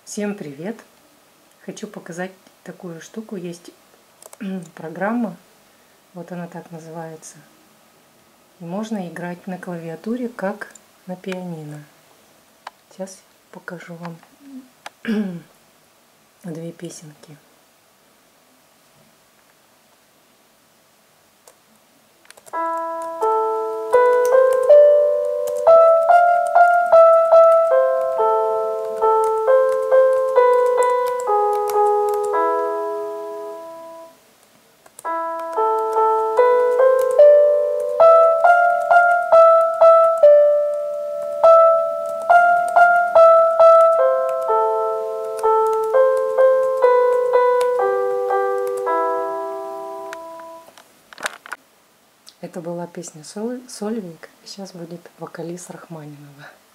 Всем привет! Хочу показать такую штуку. Есть программа, вот она так называется. И можно играть на клавиатуре, как на пианино. Сейчас покажу вам две песенки. Это была песня Сольвейк, сейчас будет вокалист Рахманинова.